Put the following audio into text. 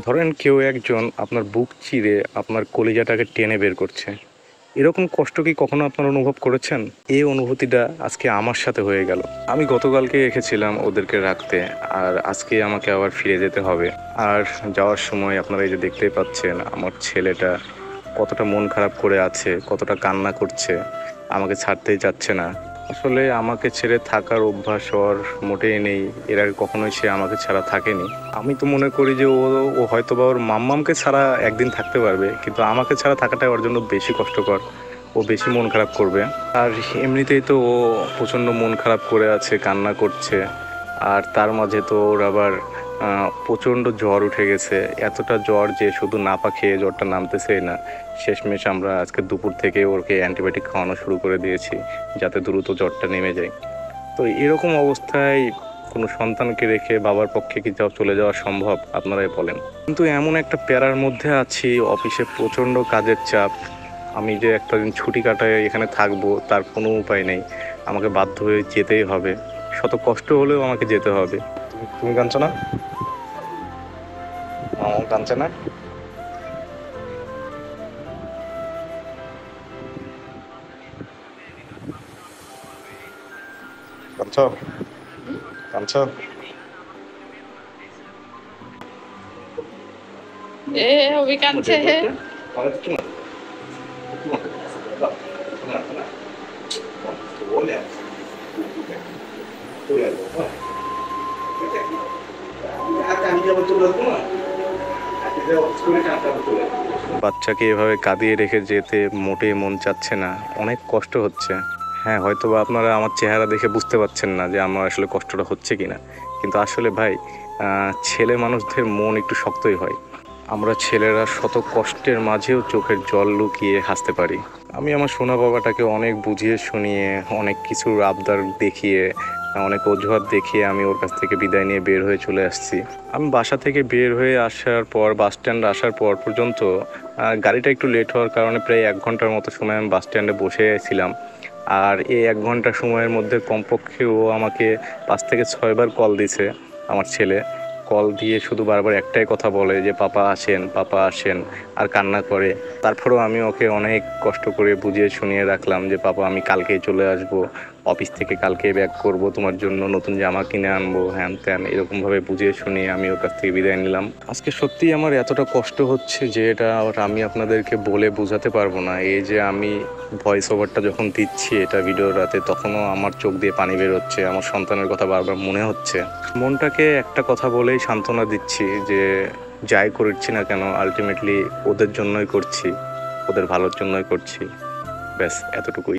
ধরেন কেউ একজন আপনার বুক চিরে আপনার কলিজাটাকে টেনে বের করছে। এরকম কষ্ট কি কখনো আপনারা অনুভব করেছেন? এই অনুভূতিটা আজকে আমার সাথে হয়ে গেল। আমি গতকালকে রেখেছিলাম ওদেরকে রাখতে, আর আজকে আমাকে আবার ফিরে যেতে হবে। আর যাওয়ার সময় আপনারা এই যে দেখতেই পাচ্ছেন আমার ছেলেটা কতটা মন খারাপ করে আছে, কতটা কান্না করছে, আমাকে ছাড়তেই চাচ্ছে না। আসলে আমাকে ছেড়ে থাকার অভ্যাস ওর মোটেই নেই। এর আগে কখনোই সে আমাকে ছাড়া থাকেনি। আমি তো মনে করি যে ও হয়তো বা ওর মাম্মামকে ছাড়া একদিন থাকতে পারবে, কিন্তু আমাকে ছাড়া থাকাটাই ওর জন্য বেশি কষ্টকর। ও বেশি মন খারাপ করবে। আর এমনিতেই তো ও প্রচণ্ড মন খারাপ করে আছে, কান্না করছে। আর তার মাঝে তো ওর আবার প্রচণ্ড জ্বর উঠে গেছে। এতটা জ্বর যে শুধু নাপা খেয়ে জ্বরটা নামতেছেই না। শেষমেশ আমরা আজকে দুপুর থেকে ওকে অ্যান্টিবায়োটিক খাওয়ানো শুরু করে দিয়েছি, যাতে দ্রুত জ্বরটা নেমে যায়। তো এরকম অবস্থায় কোনো সন্তানকে রেখে বাবার পক্ষে কি চলে যাওয়া সম্ভব? আপনারাই বলেন। কিন্তু এমন একটা প্যারার মধ্যে আছি, অফিসে প্রচণ্ড কাজের চাপ। আমি যে একটা দিন ছুটি কাটায় এখানে থাকবো তার কোনো উপায় নেই। আমাকে বাধ্য হয়ে যেতেই হবে। শত কষ্ট হলেও আমাকে যেতে হবে। তুমি কাঁদছো না? কাঁদছে না? কাঁদছো? কাঁদছো? এ অভি কাঁদছে। বাচ্চাকে এভাবে কাঁদিয়ে রেখে যেতে মোটেই মন চাচ্ছে না, অনেক কষ্ট হচ্ছে। হ্যাঁ, হয়তো বা আপনারা আমার চেহারা দেখে বুঝতে পারছেন না যে আমার আসলে কষ্টটা হচ্ছে কিনা, কিন্তু আসলে ভাই, ছেলে মানুষদের মন একটু শক্তই হয়। আমরা ছেলেরা শত কষ্টের মাঝেও চোখের জল লুকিয়ে হাসতে পারি। আমি আমার সোনা বাবাটাকে অনেক বুঝিয়ে শুনিয়ে, অনেক কিছুর আবদার দেখিয়ে, অনেক অজুহাত দেখিয়ে আমি ওর কাছ থেকে বিদায় নিয়ে বের হয়ে চলে আসছি। আমি বাসা থেকে বের হয়ে আসার পর, বাস স্ট্যান্ড আসার পর পর্যন্ত গাড়িটা একটু লেট হওয়ার কারণে প্রায় 1 ঘন্টার মতো সময় আমি বাস স্ট্যান্ডে বসে ছিলাম। আর এই 1 ঘন্টা সময়ের মধ্যে কমপক্ষে ও আমাকে 5 থেকে 6 বার কল দিছে। আমার ছেলে কল দিয়ে শুধু বারবার একটাই কথা বলে যে পাপা আসেন, পাপা আসেন, আর কান্না করে। তারপরেও আমি ওকে অনেক কষ্ট করে বুঝিয়ে শুনিয়ে রাখলাম যে পাপা আমি কালকেই চলে আসব, অফিস থেকে কালকেই ব্যাক করব, তোমার জন্য নতুন জামা কিনে আনবো, হ্যান ত্যান এরকমভাবে বুঝিয়ে শুনিয়ে আমি ওর কাছ থেকে বিদায় নিলাম। আজকে সত্যিই আমার এতটা কষ্ট হচ্ছে যে এটা আমি আপনাদেরকে বলে বোঝাতে পারবো না। এই যে আমি ভয়েস ওভারটা যখন দিচ্ছি এটা ভিডিওর রাতে, তখনও আমার চোখ দিয়ে পানি বেরোচ্ছে, আমার সন্তানের কথা বারবার মনে হচ্ছে। মনটাকে একটা কথা বলেই সান্ত্বনা দিচ্ছি যে যাই করছি না কেন, আলটিমেটলি ওদের জন্যই করছি, ওদের ভালোর জন্যই করছি। ব্যাস এতটুকুই।